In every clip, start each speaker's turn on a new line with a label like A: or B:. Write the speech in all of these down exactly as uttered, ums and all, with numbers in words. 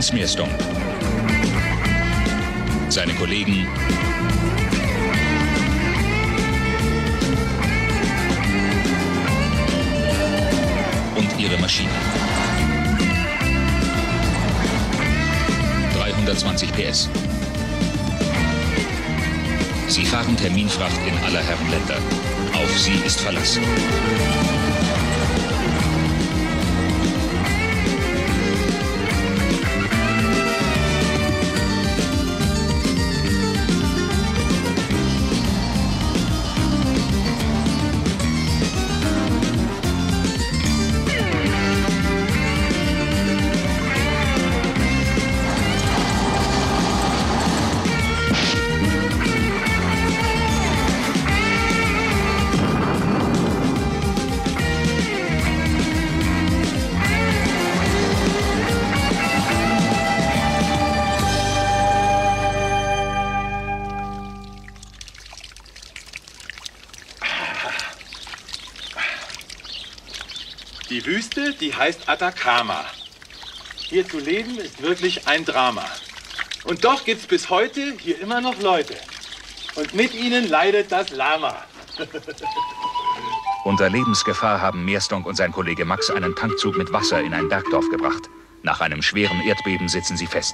A: Hans Meersdonk. Seine Kollegen und ihre Maschinen. dreihundertzwanzig P S. Sie fahren Terminfracht in aller Herren Länder. Auf sie ist Verlass.
B: Die Wüste, die heißt Atacama. Hier zu leben ist wirklich ein Drama. Und doch gibt's bis heute hier immer noch Leute. Und mit ihnen leidet das Lama.
A: Unter Lebensgefahr haben Meersdonk und sein Kollege Max einen Tankzug mit Wasser in ein Bergdorf gebracht. Nach einem schweren Erdbeben sitzen sie fest.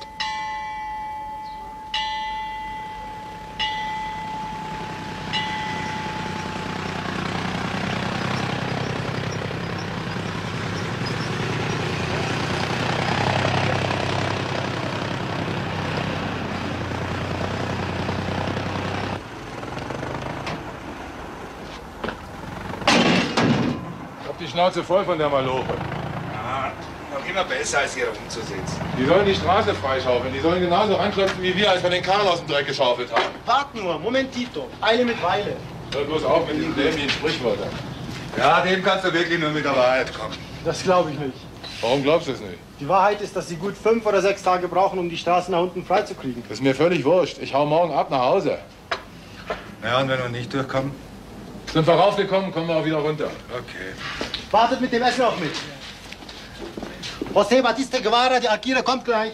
C: Die Schnauze voll von der Maloche.
D: Ja, noch immer besser, als hier rumzusitzen.
C: Die sollen die Straße freischaufeln. Die sollen genauso ranklopfen wie wir, als wir den Kahn aus dem Dreck geschaufelt haben.
E: Wart nur, Momentito. Eile mit Weile.
C: Hör bloß auf mit diesen dämlichen Sprichwörtern.
D: Ja, dem kannst du wirklich nur mit der Wahrheit kommen.
E: Das glaube ich nicht.
C: Warum glaubst du es nicht?
E: Die Wahrheit ist, dass Sie gut fünf oder sechs Tage brauchen, um die Straßen nach unten freizukriegen.
C: Das ist mir völlig wurscht. Ich hau morgen ab nach Hause.
D: Ja, und wenn wir nicht durchkommen?
C: Sind wir raufgekommen, kommen wir auch wieder runter.
D: Okay.
E: Wartet mit dem Essen auch mit. José Batista Guevara, die Akira kommt gleich.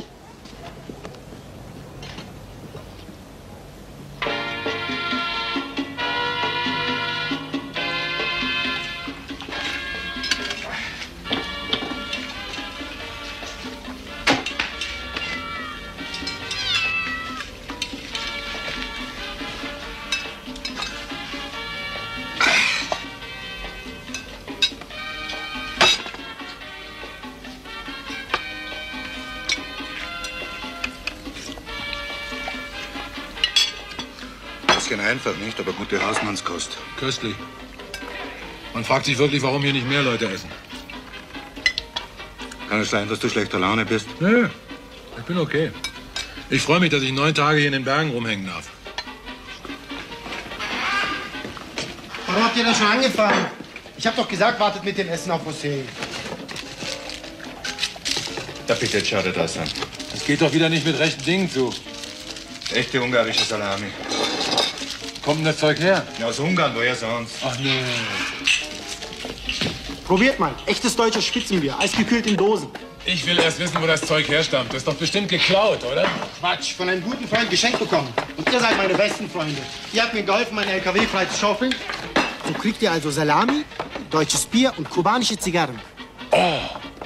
D: Einfach nicht, aber gute Hausmannskost.
C: Köstlich. Man fragt sich wirklich, warum hier nicht mehr Leute essen.
D: Kann es sein, dass du schlechter Laune bist?
C: Nö, ich bin okay. Ich freue mich, dass ich neun Tage hier in den Bergen rumhängen darf.
E: Warum habt ihr da schon angefangen? Ich hab doch gesagt, wartet mit dem Essen auf José.
D: Da bitte, schau dir das an.
C: Es geht doch wieder nicht mit rechten Dingen zu.
D: Echte ungarische Salami.
C: Kommt denn das Zeug her?
D: Ja, aus Ungarn, woher sonst?
C: Ach nee.
E: Probiert mal. Echtes deutsches Spitzenbier. Eisgekühlt in Dosen.
C: Ich will erst wissen, wo das Zeug herstammt. Das ist doch bestimmt geklaut, oder?
E: Quatsch. Von einem guten Freund geschenkt bekommen. Und ihr seid meine besten Freunde. Ihr habt mir geholfen, meinen L K W frei zu schaufeln. So kriegt ihr also Salami, deutsches Bier und kubanische Zigarren.
C: Oh.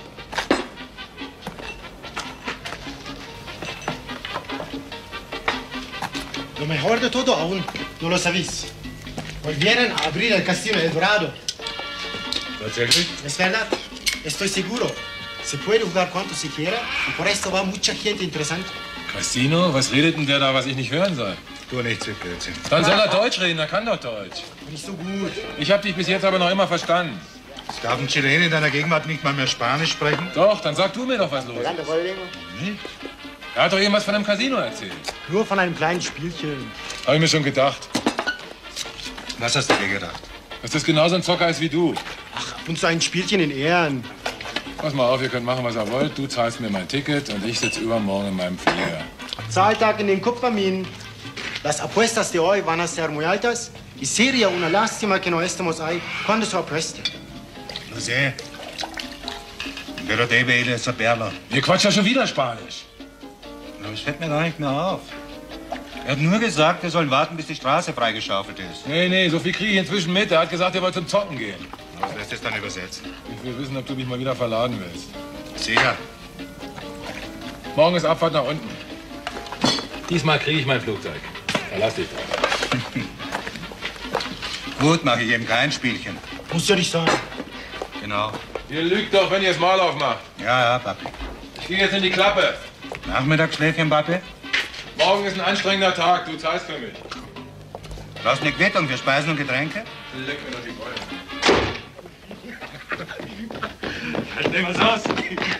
E: Lo mejor de todo aún no lo sabéis. Volvieron a abrir el Casino El Dorado.
C: Tatsächlich?
E: Es verdad. Estoy seguro. Se puede jugar cuanto se quiera y por esto va mucha gente interesante.
C: Casino? Was redet denn der da, was ich nicht hören soll?
D: Tu nichts mit Blödsinn.
C: Dann soll er Deutsch reden, er kann doch Deutsch.
E: Nicht so gut.
C: Ich hab dich bis jetzt aber noch immer verstanden.
D: Es darf ein Chilene in deiner Gegenwart nicht mal mehr Spanisch sprechen?
C: Doch, dann sag du mir doch, was los ist. Hm? Er hat doch irgendwas von einem Casino erzählt.
E: Nur von einem kleinen Spielchen.
C: Hab ich mir schon gedacht.
D: Was hast du dir gedacht?
C: Dass das genauso ein Zocker ist wie du.
E: Ach, ab und zu ein Spielchen in Ehren.
C: Pass mal auf, ihr könnt machen, was ihr wollt. Du zahlst mir mein Ticket und ich sitze übermorgen in meinem Flieger.
E: Zahltag in den Kupferminen. Las apuestas de hoy van a ser muy altas. Y sería una lástima que no estemos ahí cuando se apueste.
D: Lo sé. Pero debe ir esa perla.
C: Ihr quatscht ja schon wieder Spanisch.
D: Aber es fällt mir gar nicht mehr auf. Er hat nur gesagt, wir sollen warten, bis die Straße freigeschaufelt ist.
C: Nee, nee, so viel kriege ich inzwischen mit. Er hat gesagt, er wollte zum Zocken gehen.
D: Was lässt es dann übersetzen?
C: Ich will wissen, ob du mich mal wieder verladen willst.
D: Sicher.
C: Morgen ist Abfahrt nach unten. Diesmal kriege ich mein Flugzeug. Verlass dich drauf.
D: Gut, mache ich eben kein Spielchen.
E: Muss ja nicht sein.
D: Genau.
C: Ihr lügt doch, wenn ihr das Maul aufmacht.
D: Ja, ja, Papi.
C: Ich gehe jetzt in die Klappe.
D: Nachmittagsschläfchen, Papi?
C: Morgen ist ein anstrengender Tag. Du zahlst für mich.
D: Brauchst eine Quittung für Speisen und Getränke?
C: Leck mir doch die Beine.
D: Halt dir was aus.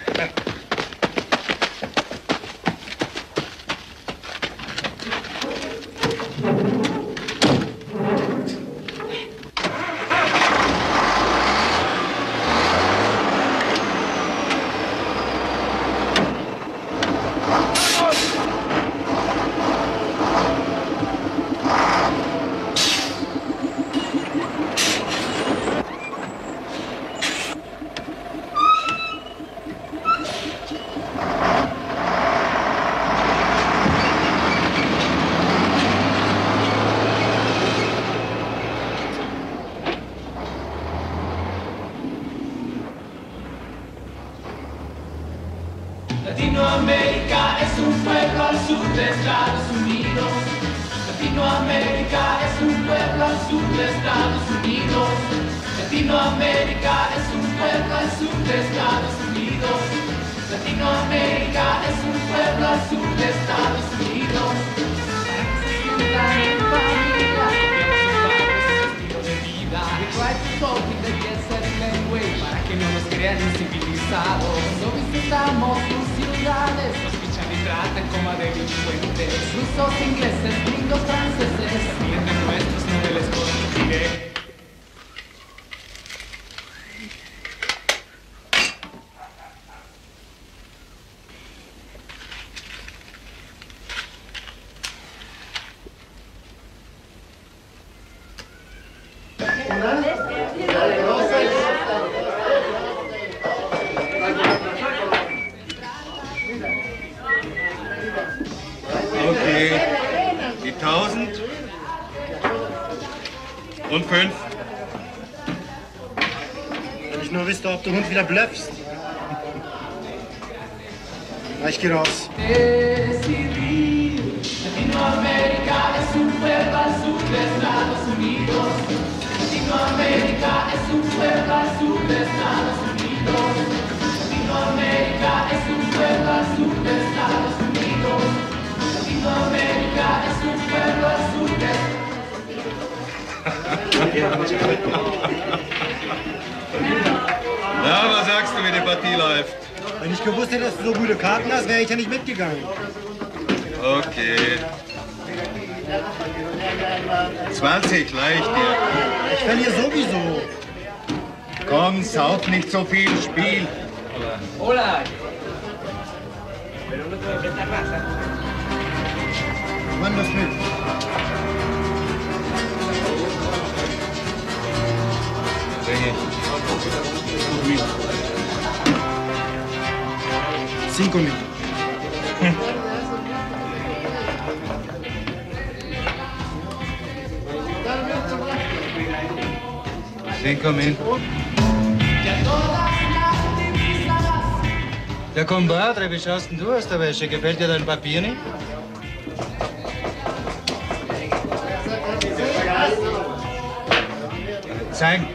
F: Latinoamérica es un pueblo al sur de Estados Unidos. Latinoamérica es un pueblo al sur de Estados Unidos. Latinoamérica es un pueblo al sur de Estados Unidos. Latinoamérica es un pueblo al sur de Estados Unidos. Para que se sientan en familia, estilo de vida. We try to talk in the jet set language para que no nos crean incivilizados. No visitamos sus ciudades, nos fichan y tratan como a delincuentes. Rusos, ingleses, gringos, franceses, clientes nuestros no me les confundiré.
D: Okay. Die tausend und fünf.
E: Wenn ich nur wüsste, ob du Hund wieder blöffst. Na, ich geh raus.
F: Latinoamérica es un pueblo al sur de Estados Unidos. Latinoamérica es un pueblo al sur de Estados Unidos. Latinoamérica es un pueblo al sur de Estados Unidos. Latinoamérica es un pueblo al sur de
D: Na, was sagst du, wie die Partie läuft?
E: Wenn ich gewusst hätte, dass du so gute Karten hast, wäre ich ja nicht mitgegangen.
D: Okay. zwanzig, leicht dir.
E: Ich verliere sowieso.
D: Komm, sauf nicht so viel, Spiel.
F: Hola.
E: Wann das mit? Cinco mil.
D: Cinco mil. Ja, compadre, wie schaust denn du aus der Wäsche? Gefällt dir dein Papier nicht? Zeigen.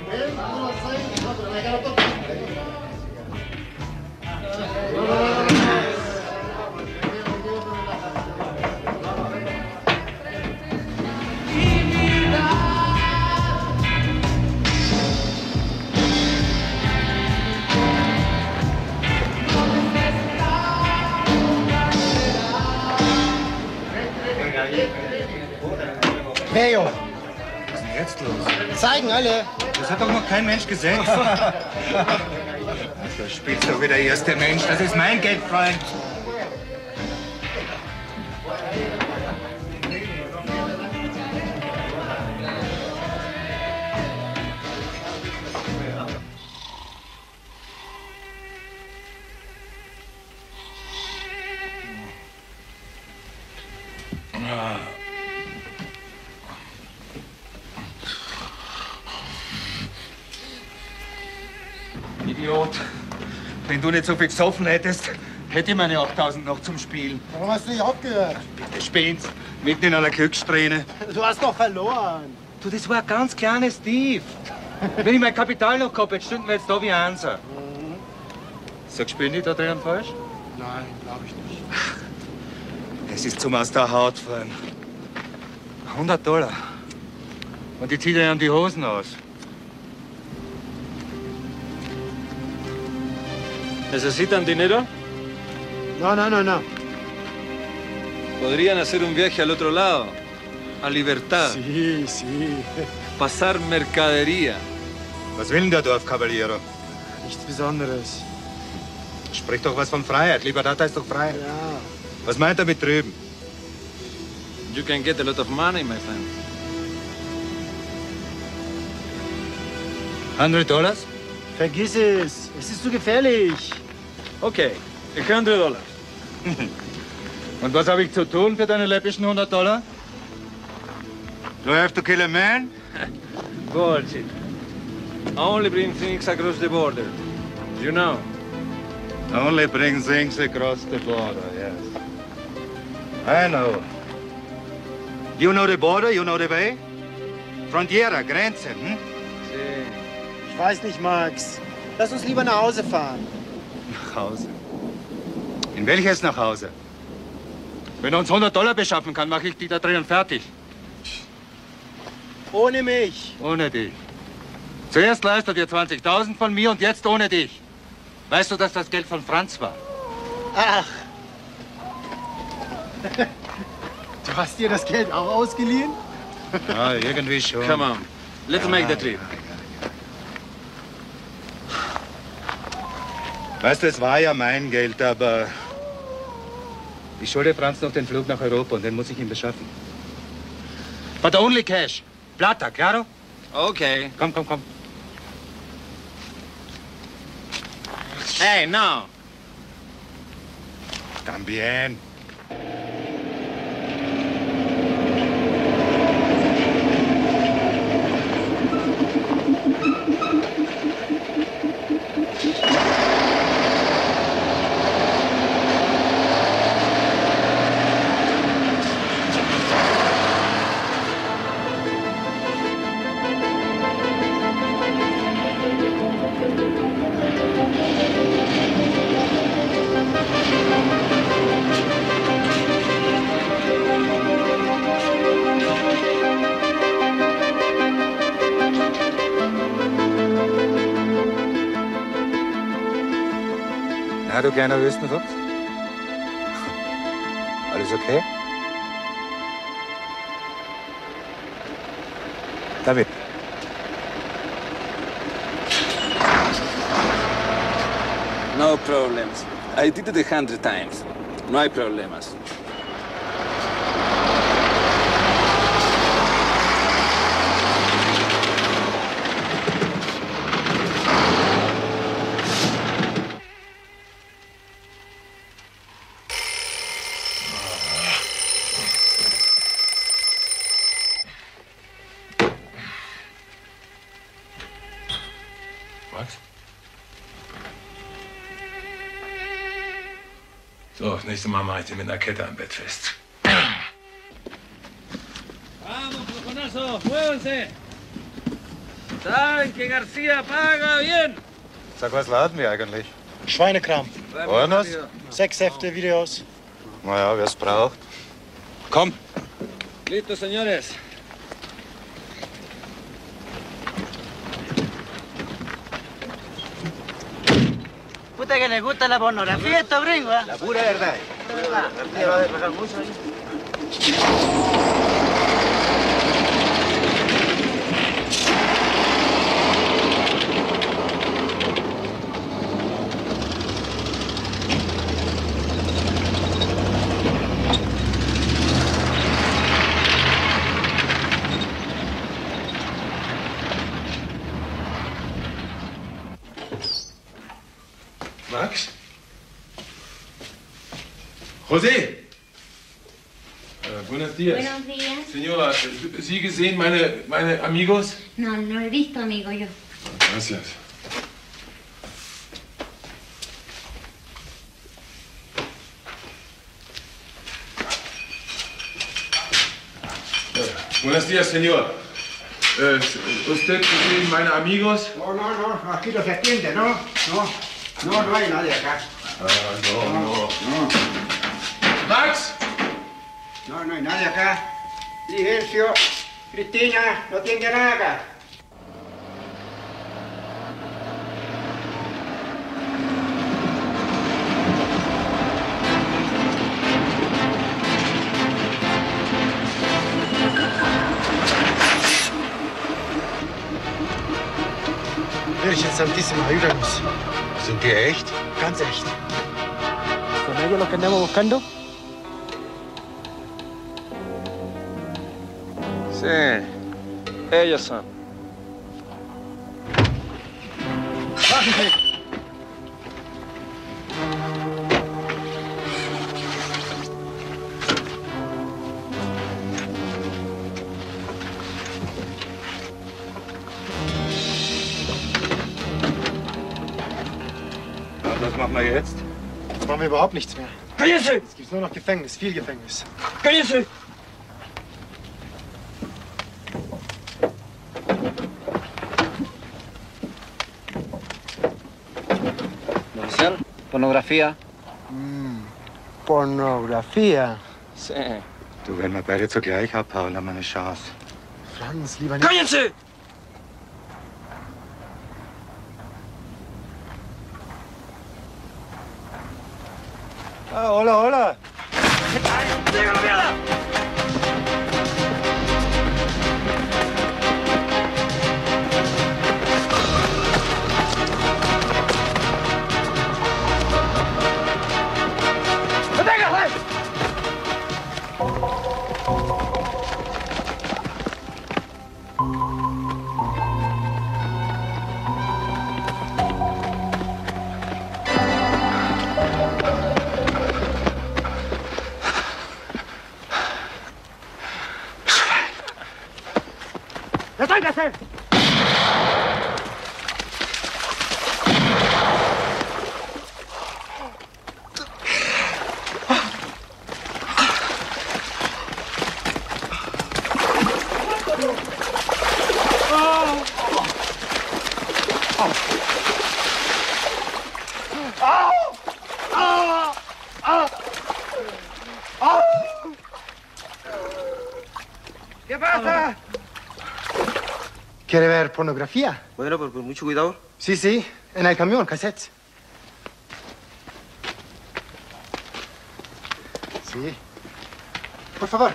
E: Mayo.
D: Was ist denn jetzt los?
E: Zeigen alle.
D: Das hat doch noch kein Mensch gesetzt. Da spielt doch wieder der erste Mensch. Das ist mein Geld, Freund. Idiot. Wenn du nicht so viel gesoffen hättest, hätte ich meine achttausend noch zum Spielen.
E: Warum hast du nicht aufgehört?
D: Bitte spinnst. Mitten in einer Glückssträhne.
E: Du hast doch verloren.
D: Du, das war ein ganz kleines Tief. Wenn ich mein Kapital noch gehabt hätte, stünden wir jetzt da wie Einser. Mhm. Sagst du, bin ich da drin falsch?
E: Nein, glaube ich nicht.
D: Es ist zum aus der Haut fallen. hundert Dollar. Und die zieht dir die Hosen aus.
G: ¿Necesitan dinero?
E: No, no, no, no.
G: Podrían hacer un viaje al otro lado, a Libertad.
E: Sí, sí.
G: Pasar mercadería.
D: Was will denn der Dorfkavaliero?
E: Nichts Besonderes.
D: Sprich doch was von Freiheit. Libertad ist doch frei.
E: Ja.
D: Was meint er mit drüben?
G: You can get a lot of money, my friend.
D: hundert Dollars?
E: Vergiss es. Es ist zu gefährlich.
G: Okay, hundert Dollar.
D: Und was habe ich zu tun für deine läppischen hundert Dollar? Do I have to kill a man?
G: Bullshit. Only bring things across the border. You know.
D: Only bring things across the border, yes. I know. You know the border, you know the way? Frontiera, Grenze, hm?
G: Sí.
E: Ich weiß nicht, Max. Lass uns lieber nach Hause fahren.
D: Nach Hause? In welches nach Hause? Wenn er uns hundert Dollar beschaffen kann, mache ich die da drinnen fertig.
E: Ohne mich.
D: Ohne dich. Zuerst leistet ihr zwanzigtausend von mir und jetzt ohne dich. Weißt du, dass das Geld von Franz war?
E: Ach. Du hast dir das Geld auch ausgeliehen?
D: Ja, irgendwie schon.
G: Come on, let's make the trip.
D: Weißt du, es war ja mein Geld, aber ich schulde Franz noch den Flug nach Europa und den muss ich ihm beschaffen. But only cash. Plata, claro?
G: Okay.
D: Komm, komm, komm.
G: Hey, no.
D: También. Na, du kleiner Wüstenfuchs? Alles okay? Damit.
G: No problems. I did it a hundred times. No hay problemas.
C: Max? So, das nächste Mal mache ich sie mit einer Kette am Bett fest.
G: Vamos, flojonazo, muévanse. Saben que García paga bien.
D: Sag, was laden wir eigentlich?
E: Schweinekram.
D: Pornos?
E: Sechs Hefte, Videos.
D: Naja, wer es braucht. Komm.
G: Listo, señores.
H: Puta que les gusta la pornografía a estos gringos, ¿eh?
D: La pura verdad.
H: Te va a despegar mucho ahí.
C: Max? José! Äh, buenos días.
I: Buenos días.
C: Señora, äh, ¿Sie gesehen meine, meine amigos?
I: No, no he visto, amigo, yo.
C: Gracias. Buenos días, señor. Eh, ¿Usted es meine amigos?
E: No, no, no, aquí no se atiende, ¿no? No, no, no hay nadie acá.
C: Ah, no, no.
E: No,
C: Max!
E: no, no hay nadie acá. Silencio. Cristina, no atiende nada acá. Virgen Santísima, ayúdanos.
D: Sind die echt?
E: Ganz echt. ¿Son ellos los que andamos buscando?
G: Sí, ellos son.
E: Bájense.
D: Was machen wir jetzt?
E: Jetzt machen wir überhaupt nichts mehr.
G: ¡Cállense!
E: Jetzt gibt's nur noch Gefängnis, viel Gefängnis.
G: ¡Cállense!
H: Oficial, pornografía.
E: Mm, Pornografía.
G: Sí.
D: Du, wenn wir beide zugleich abhauen, haben wir eine Chance.
E: Franz, lieber nicht.
G: ¡Cállense!
D: Ah, hola, hola.
G: ¡Llega la mierda! ¡Deténgase!
E: ¡Deténgase! ¿Qué pasa? ¿Quiere ver pornografía?
H: Bueno, pero con mucho cuidado.
E: Sí, sí, en el camión, cassettes. Sí. Por favor.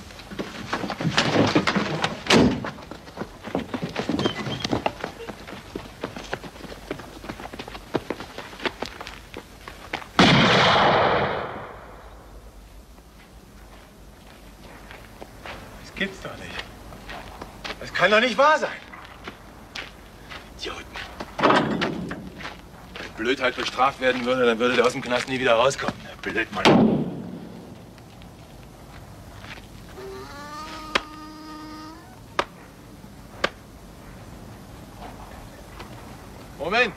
B: Das gibt's doch nicht. Das kann doch nicht wahr sein. Idioten. Wenn Blödheit bestraft werden würde, dann würde der aus dem Knast nie wieder rauskommen. Der Blödmann. Moment.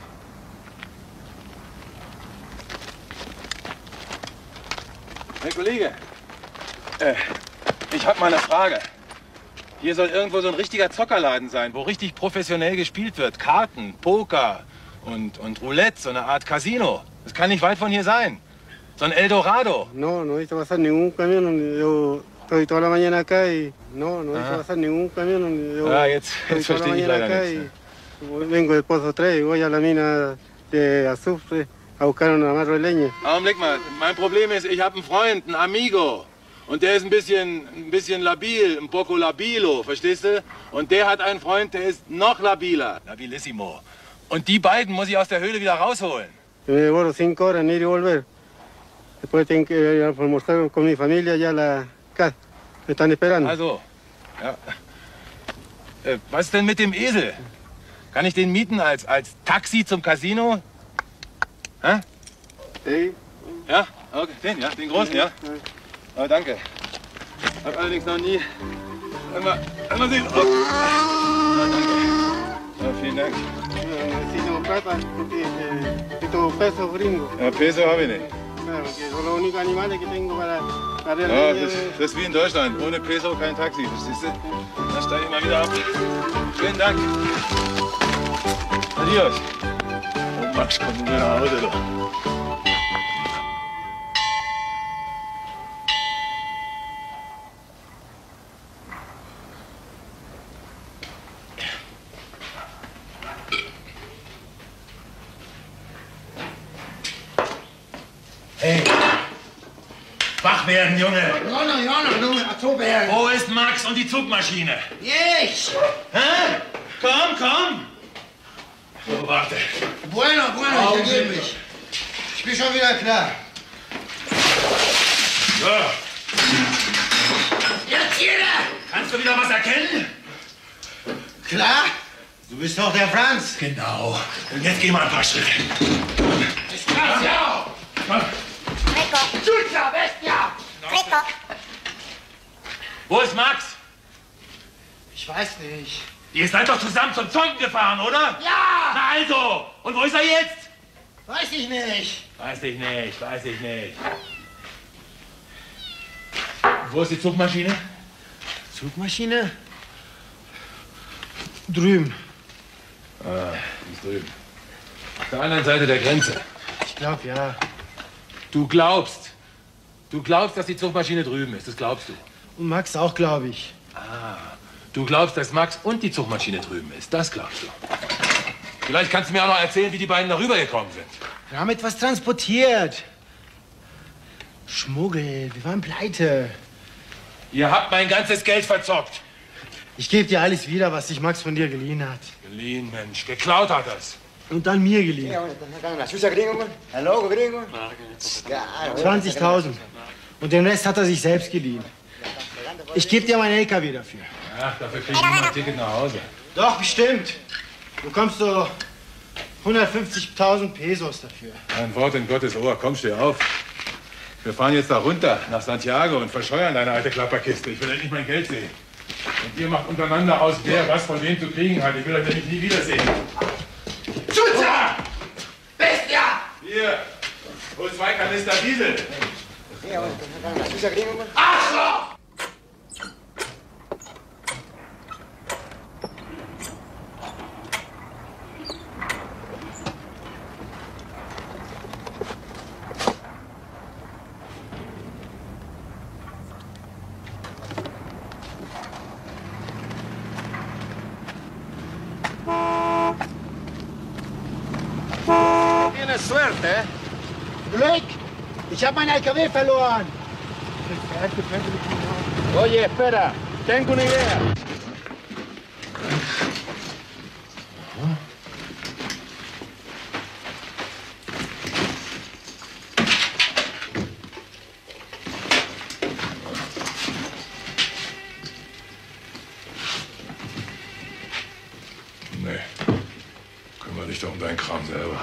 B: Herr Kollege, äh, ich habe mal eine Frage. Hier soll irgendwo so ein richtiger Zockerladen sein, wo richtig professionell gespielt wird. Karten, Poker und, und Roulette, so eine Art Casino. Das kann nicht weit von hier sein. So ein Eldorado.
I: No, no he visto pasar ningún camión. Yo estoy toda la mañana acá y no, no he visto pasar ningún camión. Yo
B: Ah, jetzt,
I: estoy
B: jetzt
I: toda la
B: verstehe ich
I: mañana
B: leider
I: acá
B: nichts.
I: y vengo del Pozo tres y voy a la mina de azufre a buscar un amarro de leña.
B: Augenblick mal, mein Problem ist, ich habe einen Freund, einen Amigo. Und der ist ein bisschen, ein bisschen labil, ein poco labilo, verstehst du? Und der hat einen Freund, der ist noch labiler. Labilissimo. Und die beiden muss ich aus der Höhle wieder rausholen.
I: Me demoro cinco horas en ir y volver. Después tengo que ir a almorzar con mi familia allá a la casa. Me están esperando.
B: Also, ja. Äh, was ist denn mit dem Esel? Kann ich den mieten als, als Taxi zum Casino? Hä?
I: Sí.
B: Ja? Okay, den, ja? Den großen, ja? Oh, danke. Hab allerdings noch nie... Einmal, einmal sehen... Oh. Oh, danke. Ja, vielen Dank.
I: Necesito plata porque eh, necesito pesos gringos.
B: Ja, Peso habe ich nicht.
I: Ja, porque son los únicos animales que tengo para, para
C: Ja, das, das ist wie in Deutschland. Ohne Peso kein Taxi. Verstehst du? Dann steige ich mal wieder ab. Vielen Dank. Adios. Und Max, komm nur nach Hause. Doch.
B: Hey, wach werden, Junge.
E: Ja, na, ja, na, nun, so werden.
B: Wo ist Max und die Zugmaschine?
E: Ich!
B: Hä? Komm, komm. So, warte.
E: Bueno, bueno, ich ergebe mich. Ich bin schon wieder klar.
B: So.
E: Jetzt jeder!
B: Kannst du wieder was erkennen?
E: Klar? Du bist doch der Franz.
B: Genau. Und jetzt geh mal ein paar Schritte.
E: Ich kann's ja auch.
B: Komm.
E: Rico! Chucha, Bestia! Rico!
B: Wo ist Max?
E: Ich weiß nicht.
B: Ihr seid doch zusammen zum Zonken gefahren, oder?
E: Ja!
B: Na also. Und wo ist er jetzt?
E: Weiß ich nicht.
B: Weiß ich nicht, weiß ich nicht. Wo ist die Zugmaschine?
E: Zugmaschine? Drüben.
C: Ah, die ist drüben. Auf der anderen Seite der Grenze.
E: Ich glaube, ja.
C: Du glaubst. Du glaubst, dass die Zugmaschine drüben ist. Das glaubst du.
E: Und Max auch, glaube ich.
C: Ah, du glaubst, dass Max und die Zugmaschine drüben ist. Das glaubst du. Vielleicht kannst du mir auch noch erzählen, wie die beiden da rübergekommen sind.
E: Wir haben etwas transportiert. Schmuggel, wir waren pleite.
C: Ihr habt mein ganzes Geld verzockt.
E: Ich gebe dir alles wieder, was sich Max von dir geliehen hat.
C: Geliehen, Mensch. Geklaut hat er's.
E: Und dann mir geliehen. zwanzigtausend. Und den Rest hat er sich selbst geliehen. Ich gebe dir meinen L K W dafür.
C: Ach, dafür krieg ich immer ein Ticket nach Hause.
E: Doch, bestimmt. Du bekommst so hundertfünfzigtausend Pesos dafür.
C: Ein Wort in Gottes Ohr. Komm, steh auf. Wir fahren jetzt da runter, nach Santiago und verscheuern deine alte Klapperkiste. Ich will endlich mein Geld sehen. Und ihr macht untereinander aus, wer was von wem zu kriegen hat. Ich will euch nämlich nie wiedersehen.
E: Chucha! Bestia!
C: Hier, hol zwei Kanister Diesel.
E: Arschloch!
G: Tienes suerte, ¿eh?
E: Glück! Ich habe meinen L K W verloren.
G: Oye, espera. Tengo una idea.
C: Nee, kümmere dich doch um deinen Kram selber.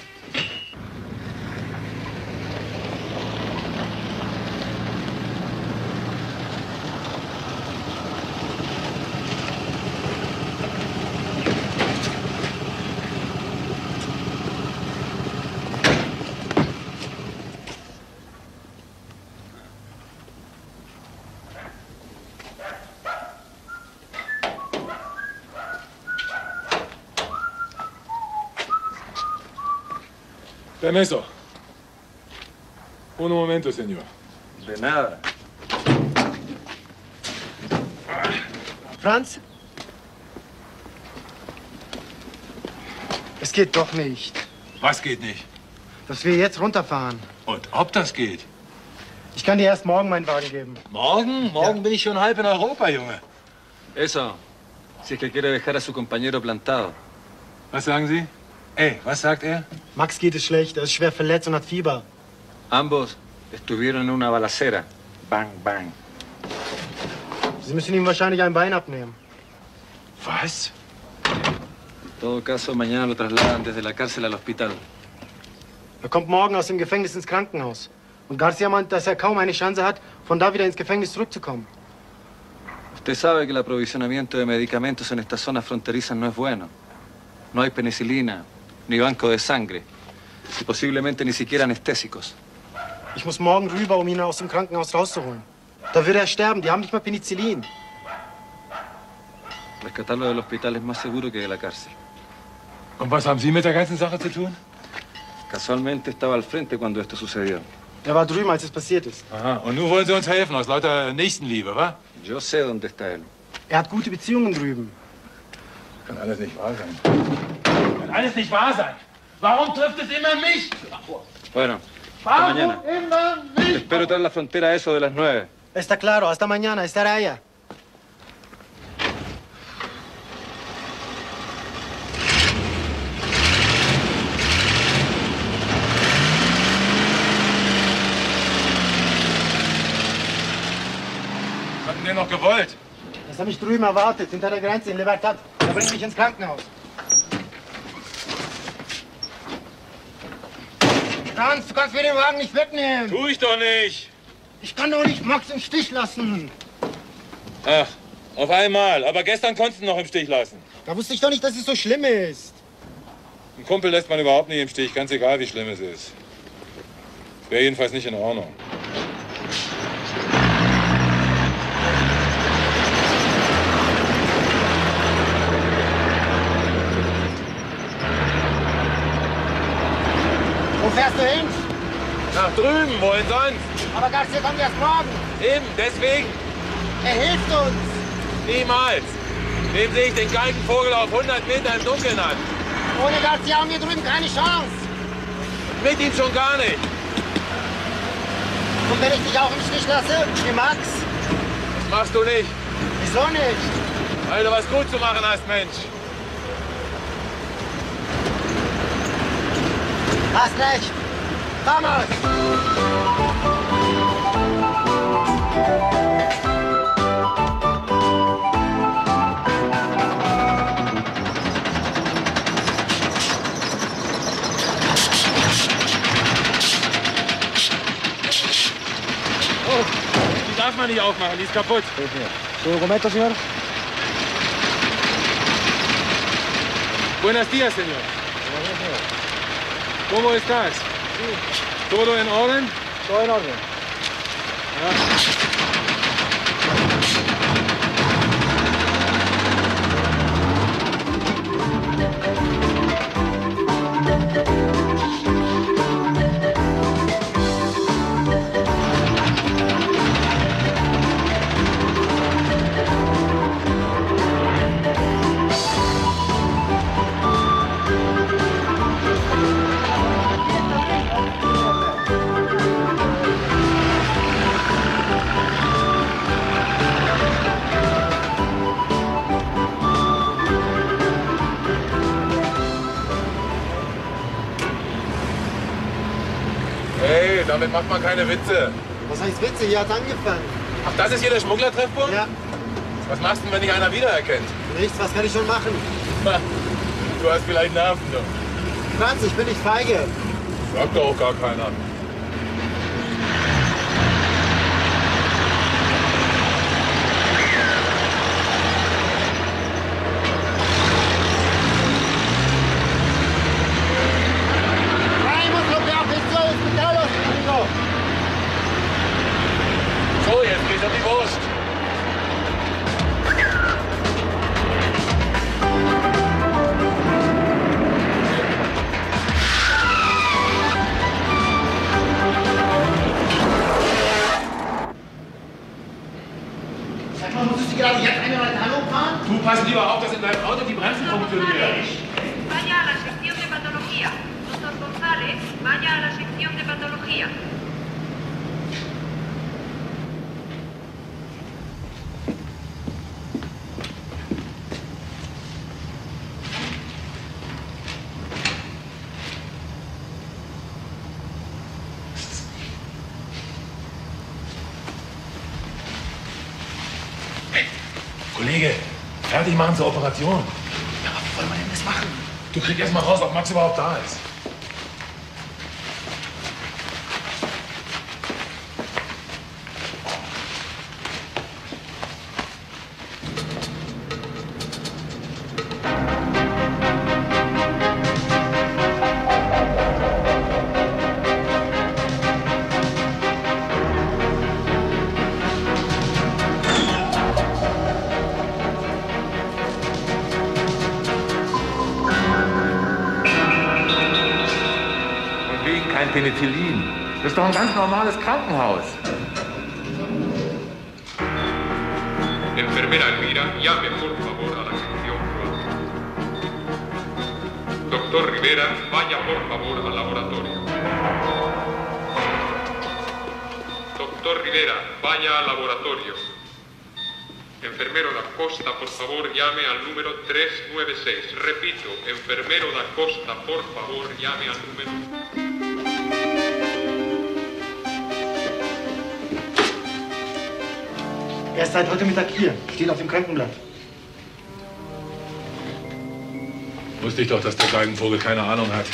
C: Permiso. Un momento, señor.
G: De nada.
E: Franz? Es geht doch nicht,
C: Was geht nicht?
E: dass wir jetzt runterfahren.
C: Und ob das geht?
E: Ich kann dir erst morgen meinen Wagen geben.
C: Morgen? Morgen bin ich schon halb in Europa, Junge.
G: Eso. Si es que quiere dejar a su compañero plantado.
C: Was sagen Sie? Ey, was sagt er?
E: Max geht es schlecht, er ist schwer verletzt und hat Fieber.
G: Ambos estuvieron en una balacera. Bang, bang.
E: Sie müssen ihm wahrscheinlich ein Bein abnehmen.
C: Was?
G: En todo caso, mañana lo trasladan desde la cárcel al hospital.
E: Er kommt morgen aus dem Gefängnis ins Krankenhaus. Und Garcia meint, dass er kaum eine Chance hat, von da wieder ins Gefängnis zurückzukommen.
G: Usted sabe que el aprovisionamiento de medicamentos en estas zonas fronterizas no es bueno. No hay penicilina, ni banco de sangre, y posiblemente ni siquiera anestésicos.
E: Ich muss morgen rüber, um ihn aus dem Krankenhaus rauszuholen. Da wird er sterben. Die haben nicht mal Penicillin.
G: Rescatarlo del hospital es más seguro que de la cárcel.
C: Und was haben Sie mit der ganzen Sache zu tun?
G: Casualmente estaba al frente cuando esto sucedió.
E: Er war drüben, als es passiert ist.
C: Aha, und nun wollen Sie uns helfen, aus lauter Nächstenliebe, wa?
G: Yo sé dónde está él.
E: Er hat gute Beziehungen drüben.
C: Kann alles nicht wahr sein. Kann alles nicht wahr sein. Warum trifft es immer mich?
G: Bueno, hasta
E: Warum
G: mañana.
E: immer
G: Te
E: mich?
G: espero tras la frontera a eso de las nueve.
E: Está claro. Hasta mañana. Estará allá.
C: Was hatten denn noch gewollt?
E: Das habe ich drüben erwartet, hinter der Grenze in Libertad. Da bringt mich ins Krankenhaus. Franz, du kannst mir den Wagen nicht wegnehmen.
C: Tu ich doch nicht.
E: Ich kann doch nicht Max im Stich lassen.
C: Ach, auf einmal. Aber gestern konntest du noch im Stich lassen.
E: Da wusste ich doch nicht, dass es so schlimm ist.
C: Einen Kumpel lässt man überhaupt nicht im Stich, ganz egal, wie schlimm es ist. Das wäre jedenfalls nicht in Ordnung.
E: Wo fährst du hin?
C: Nach drüben, wohin sonst?
E: Aber Garcia kommt erst morgen.
C: Eben, deswegen.
E: Er hilft uns.
C: Niemals. Wem sehe ich den Galgenvogel auf hundert Meter im Dunkeln an?
E: Ohne Garcia haben wir drüben keine Chance.
C: Mit ihm schon gar nicht.
E: Und wenn ich dich auch im Stich lasse, wie Max?
C: Das machst du nicht.
E: Wieso nicht?
C: Weil du was gut zu machen hast, Mensch.
E: Hast recht. Vamos!
C: Oh, die darf man nicht aufmachen, die ist kaputt.
E: ¿Su documento, señor?
C: Buenos días, señor. ¿Cómo estás? ¿Todo en orden?
E: Todo en orden.
C: Hey, damit macht man keine Witze.
E: Was heißt Witze? Hier hat angefangen.
C: Ach, das ist hier der Schmugglertreffpunkt?
E: Ja.
C: Was machst du denn, wenn dich einer wiedererkennt?
E: Nichts, was kann ich schon machen?
C: Du hast vielleicht Nerven, du.
E: Franz, ich bin nicht feige.
C: Sagt doch auch gar keiner. So, jetzt geht's auf die Wurst.
E: Sag mal, musstest du gerade jetzt eine neue Hallo fahren?
C: Du, pass lieber auf, dass in deinem Auto die Bremsen funktionieren.
J: Vaya a la sección de patología. Doctor González, vaya a la sección de patología.
C: Kollege, fertig machen zur Operation.
E: Ja, aber wie wollen wir denn das machen?
C: Du kriegst erst mal raus, ob Max überhaupt da ist. kein Penicillin. Das ist doch ein ganz normales Krankenhaus.
K: Enfermera Elvira, llame por favor a la sección cuatro. Doctor Rivera, vaya por favor al laboratorio. Doctor Rivera, vaya al laboratorio. Enfermero da Costa, por favor, llame al número tres nueve seis. Repito, enfermero da Costa, por favor, llame al número...
E: Er ist seit heute Mittag hier. Steht auf dem Krankenblatt.
C: Wusste ich doch, dass der Geigenvogel keine Ahnung hat.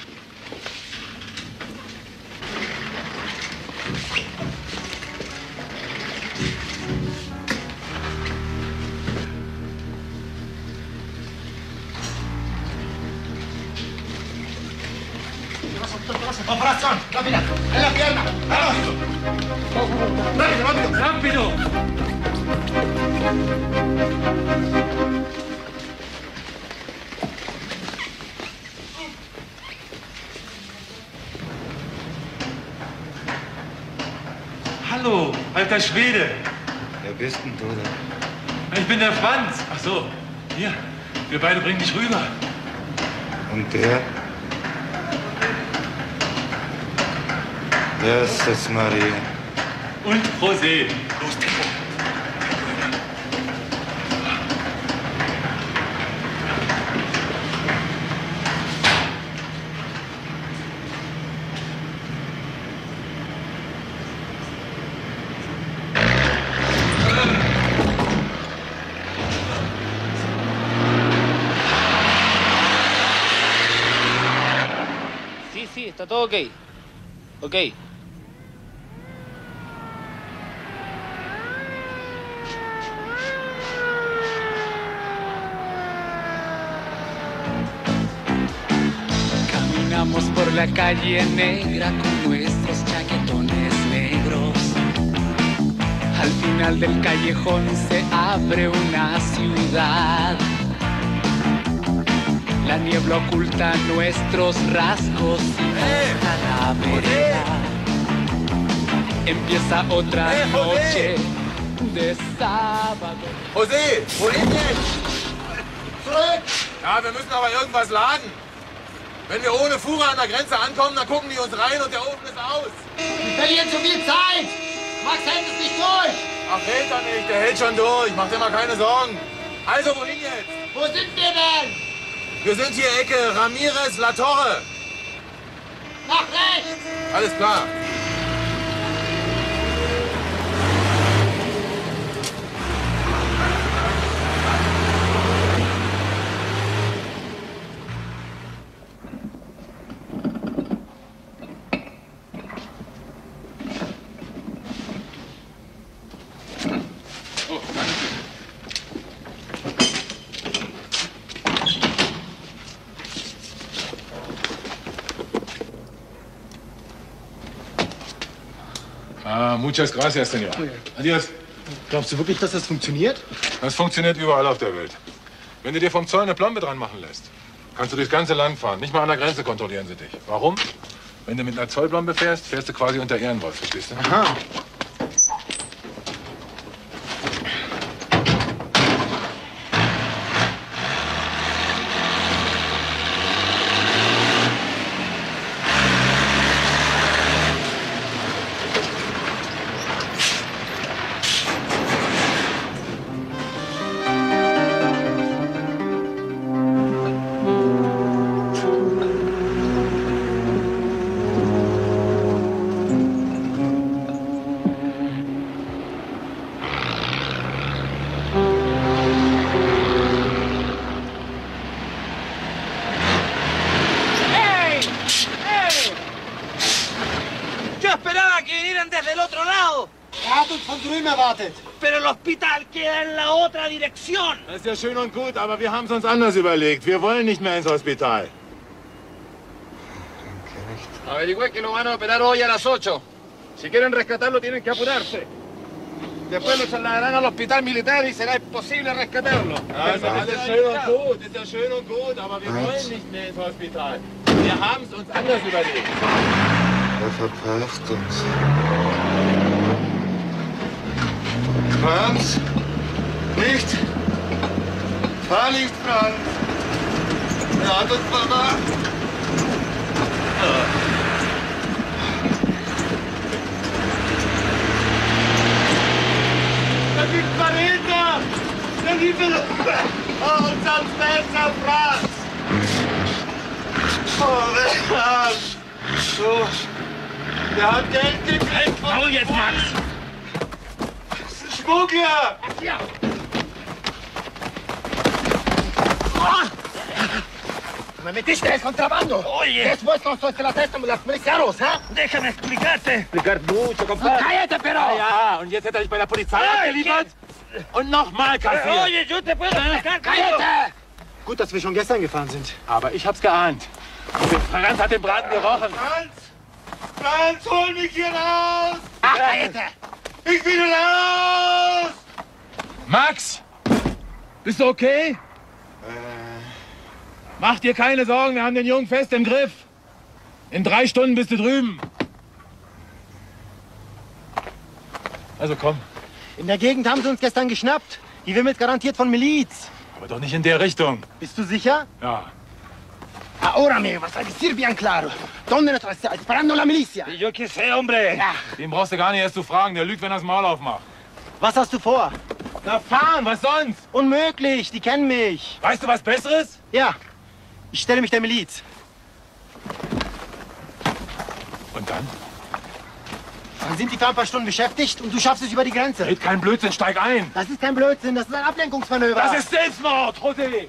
E: Operación, rápida, en la pierna, vamos. Rápido, rápido.
C: Rápido.
B: Hallo, alter Schwede.
D: Wer bist denn du da?
B: Ich bin der Franz. Ach so, hier, wir beide bringen dich rüber.
D: Und der? Jesus Maria.
B: Und José. Los, Tempo.
H: Sí, sí, está todo ok. Ok.
F: Caminamos por la calle negra con nuestros chaquetones negros. Al final del callejón se abre una ciudad. La niebla oculta nuestros rasgos y baja la vereda. Empieza otra
C: Eh,
F: noche de sábado.
C: José, wohin jetzt? Zurück! Ja, wir müssen aber irgendwas laden. Wenn wir ohne Fuhre an der Grenze ankommen, dann gucken die uns rein und der Ofen ist aus.
E: Wir verlieren zu viel Zeit. Max hält es nicht durch.
C: Ach, hält er nicht, der hält schon durch. Mach dir mal keine Sorgen. Also, wohin jetzt?
E: Wo sind wir denn?
C: Wir sind hier Ecke Ramirez, La Torre.
E: Nach rechts.
C: Alles klar. Ah, muchas gracias, Senor. Adios.
E: Glaubst du wirklich, dass das funktioniert?
C: Das funktioniert überall auf der Welt. Wenn du dir vom Zoll eine Plombe dran machen lässt, kannst du durchs ganze Land fahren. Nicht mal an der Grenze kontrollieren sie dich. Warum? Wenn du mit einer Zollplombe fährst, fährst du quasi unter Ehrenwolf, verstehst du?
E: Aha.
H: Desde el otro lado.
E: Er hat uns von drüben erwartet.
H: Pero el hospital queda en la otra dirección.
C: Das ist ja schön und gut, aber wir haben es uns anders überlegt. Wir wollen nicht mehr ins Hospital.
G: Averigüé que lo van a operar hoy a las ocho. Si quieren rescatarlo, tienen que apurarse. Después lo trasladarán al hospital militar y será imposible rescatarlo.
C: Also, alles schön und gut, ist ja schön und gut, aber wir wollen nicht mehr ins Hospital. Wir haben es uns anders überlegt.
D: Er verpfeift uns. Franz! Nicht! Fahr nicht, Franz! Er hat uns vermacht!
F: Da gibt Verräter! Da gibt es unser Spencer Franz!
D: Oh, Franz! So, der hat Geld gekriegt von...
F: Hau jetzt, Max!
D: Das ist ein Schmuggler!
F: Ja.
E: Me metiste el contrabando.
F: Oye.
E: Después nos suelta la testa las milicianos, ¿eh?
F: Déjame explicarte.
B: Explicar mucho, compadre.
E: Cállate, pero.
B: Ja, ja, und jetzt hätte er dich bei der Polizei abgeliefert und nochmal kassiert.
F: Oye, yo te puedo explicar.
E: Cállate! Gut, dass wir schon gestern gefahren sind.
B: Aber ich hab's geahnt. Der Franz hat den Braten gerochen.
D: Franz! Franz, hol mich hier raus!
E: Ach, cállate!
D: Ich will raus!
B: Max! Bist du okay? Mach dir keine Sorgen, wir haben den Jungen fest im Griff. In drei Stunden bist du drüben. Also komm.
E: In der Gegend haben sie uns gestern geschnappt. Die wird garantiert von Miliz.
B: Aber doch nicht in der Richtung.
E: Bist du sicher?
B: Ja.
E: Ahora me vas a decir bien claro. ¿Dónde nos está disparando la milicia?
F: Yo qué sé, hombre.
E: Ja.
B: Den brauchst du gar nicht erst zu fragen. Der lügt, wenn er das Maul aufmacht.
E: Was hast du vor?
B: Na fahren, was sonst?
E: Unmöglich, die kennen mich.
B: Weißt du was Besseres?
E: Ja, ich stelle mich der Miliz.
B: Und dann?
E: Dann sind die für ein paar Stunden beschäftigt und du schaffst es über die Grenze.
B: Red kein Blödsinn, steig ein.
E: Das ist kein Blödsinn, das ist ein Ablenkungsmanöver.
B: Das ist Selbstmord, José.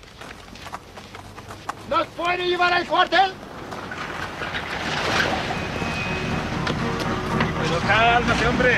E: ¿Nos puede llevar al cuartel?
F: Pero cálmate, hombre.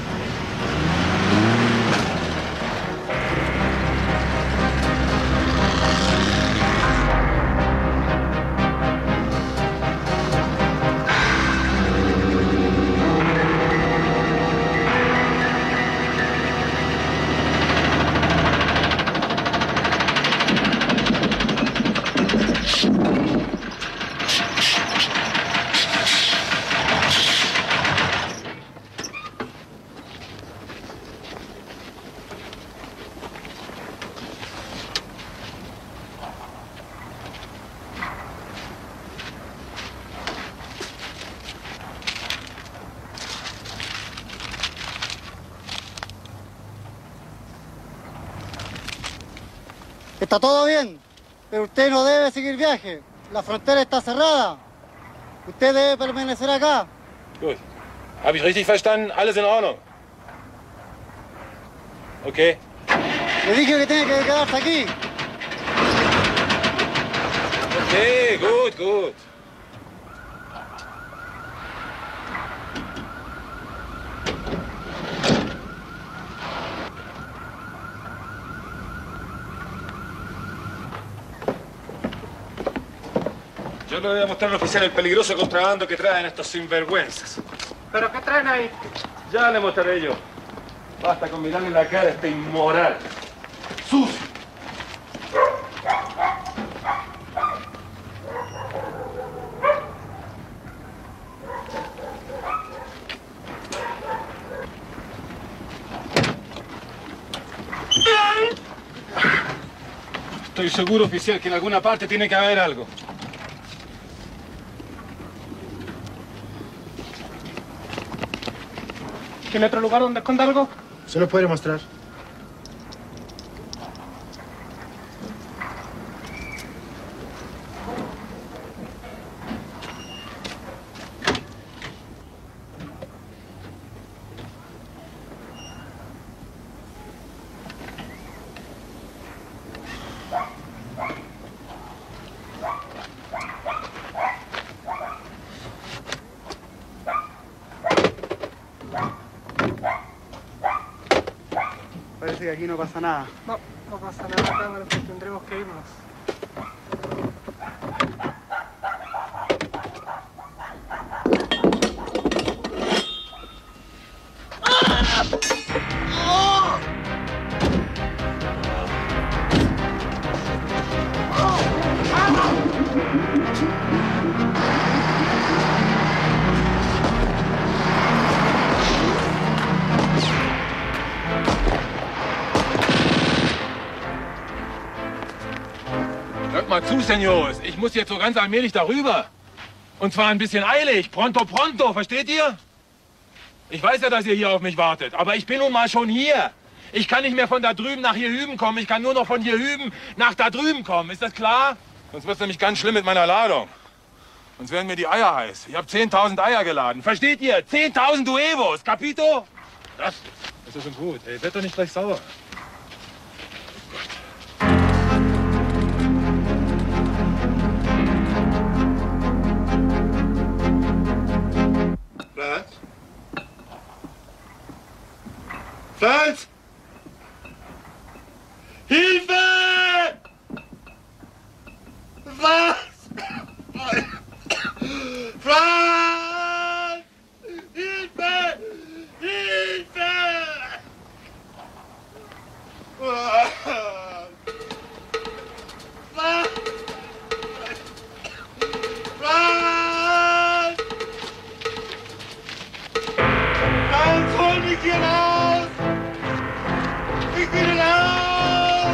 I: Está todo bien, pero usted no debe seguir viaje. La frontera está cerrada. Usted debe permanecer acá.
B: Gut. Habe ich richtig verstanden? Alles in Ordnung? Okay.
I: Le dije que tiene que quedarse aquí.
B: Okay, gut, gut.
G: Yo le voy a mostrar al oficial el peligroso contrabando que traen estos sinvergüenzas.
E: ¿Pero qué traen ahí?
G: Ya le mostraré yo. Basta con mirarle la cara a este inmoral. ¡Sucio! Estoy seguro, oficial, que en alguna parte tiene que haber algo.
E: ¿Tiene otro lugar donde esconda algo? Se lo puede mostrar.
I: Parece que aquí no pasa nada.
E: No, no pasa nada, cámara, pues tendremos que irnos.
C: mal zu, Senores. Ich muss jetzt so ganz allmählich darüber. Und zwar ein bisschen eilig. Pronto, pronto. Versteht ihr? Ich weiß ja, dass ihr hier auf mich wartet. Aber ich bin nun mal schon hier. Ich kann nicht mehr von da drüben nach hier hüben kommen. Ich kann nur noch von hier hüben nach da drüben kommen. Ist das klar? Sonst wird es nämlich ganz schlimm mit meiner Ladung. Sonst werden mir die Eier heiß. Ich habe zehntausend Eier geladen. Versteht ihr? zehntausend Nuevos. Capito? Das, das ist schon gut. Ey, werd doch nicht gleich sauer.
E: Franz? Franz! Hilfe! Was? Franz! Hilfe! Hilfe! Was? Franz! Franz, hol mich hier raus! Ich will raus!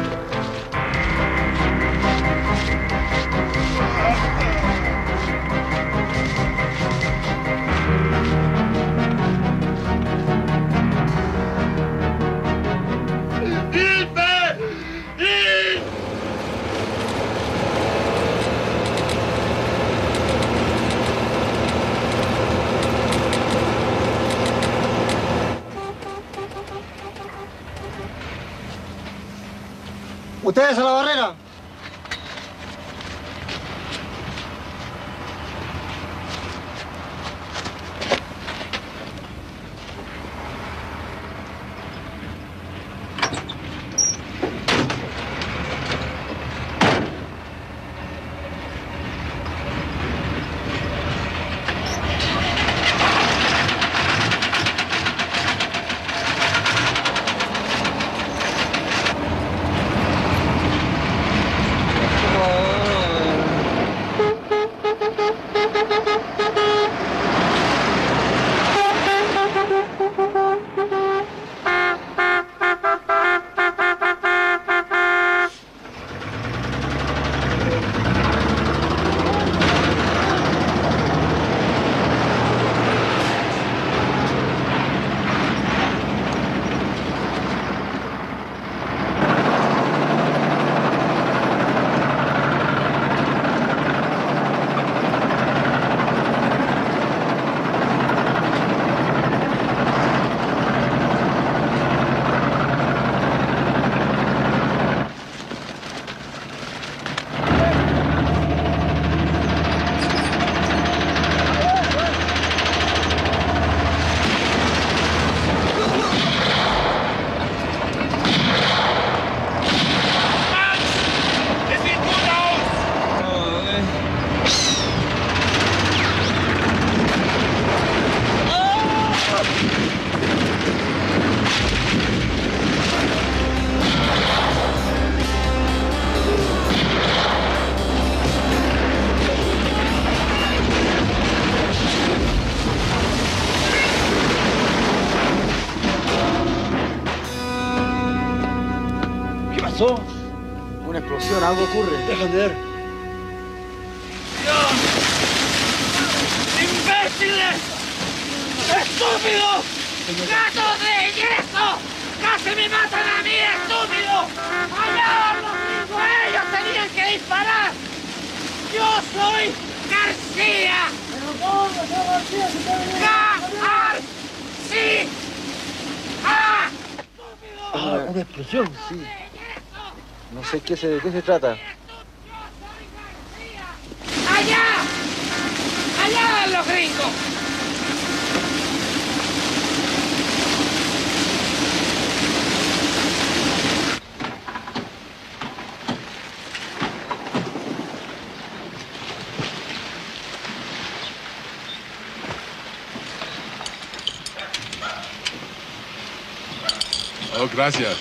E: Hilfe! Hilfe!
I: ¿Ustedes a la barrera?
E: pasó? Una explosión, algo ocurre. Déjame ver.
F: ¡Dios! ¡Imbéciles! ¡Estúpidos! ¡Gatos de yeso! ¡Casi me matan a mí, estúpido! ¡Allá los gringos! ¡Ellos tenían que disparar! ¡Yo soy García! ¿Pero cómo soy García? ¡García! ¡Ah!
E: Ah, una explosión, sí. No sé qué se, de qué se trata.
F: ¡Allá! ¡Allá van los gringos!
C: Oh, gracias.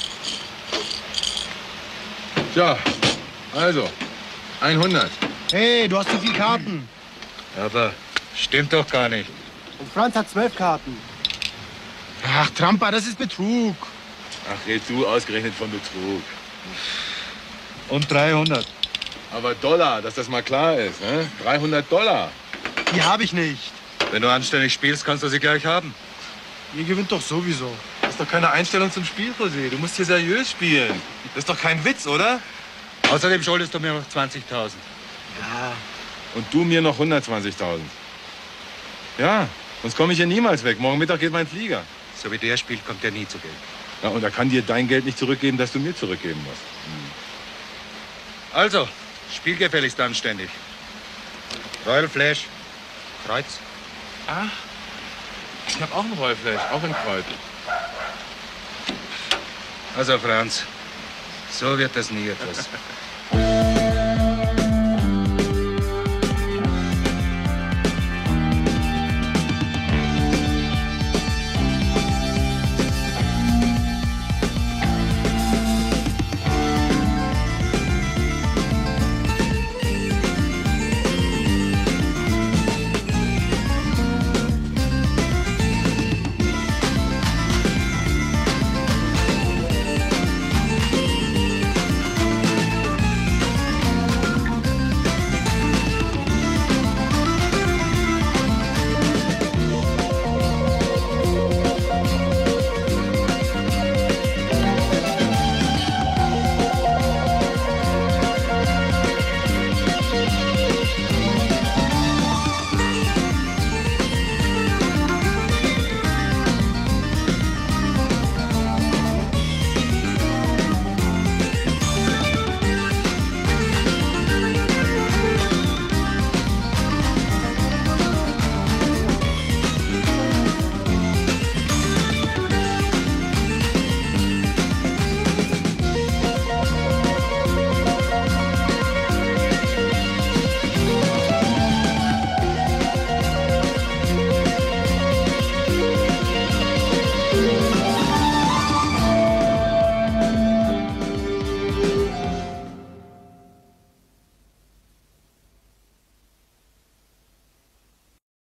C: Tja, also, hundert.
E: Hey, du hast zu viele Karten.
D: Aber stimmt doch gar nicht.
E: Und Franz hat zwölf Karten. Ach, Tramper, das ist Betrug.
C: Ach, red du ausgerechnet von Betrug.
D: Und dreihundert.
C: Aber Dollar, dass das mal klar ist. Ne? dreihundert Dollar.
E: Die habe ich nicht.
D: Wenn du anständig spielst, kannst du sie gleich haben.
E: Ihr gewinnt doch sowieso.
C: Das ist doch keine Einstellung zum Spiel, José. Du musst hier seriös spielen. Das ist doch kein Witz, oder?
D: Außerdem schuldest du mir noch zwanzigtausend.
E: Ja.
C: Und du mir noch hundertzwanzigtausend. Ja, sonst komme ich hier niemals weg. Morgen Mittag geht mein Flieger.
D: So wie der spielt, kommt der nie zu Geld.
C: Ja, und er kann dir dein Geld nicht zurückgeben, das du mir zurückgeben musst.
D: Also, spiel gefälligst anständig. Royal Flash, Kreuz.
C: Ach, ich habe auch einen Royal Flash, auch in Kreuz.
D: Also, Franz, so wird das nie etwas.